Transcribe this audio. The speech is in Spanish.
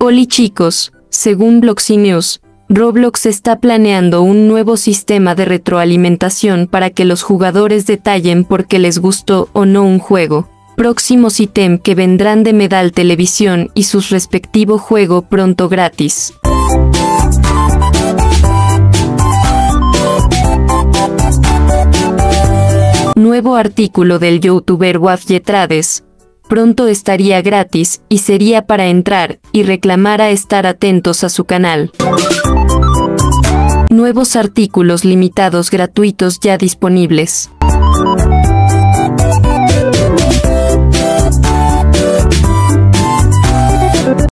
Oli chicos, según Bloxy News, Roblox está planeando un nuevo sistema de retroalimentación para que los jugadores detallen por qué les gustó o no un juego. Próximos ítem que vendrán de Medal Televisión y su respectivo juego pronto gratis. Nuevo artículo del youtuber Wafyetrades. Pronto estaría gratis y sería para entrar y reclamar a estar atentos a su canal. Nuevos artículos limitados gratuitos ya disponibles.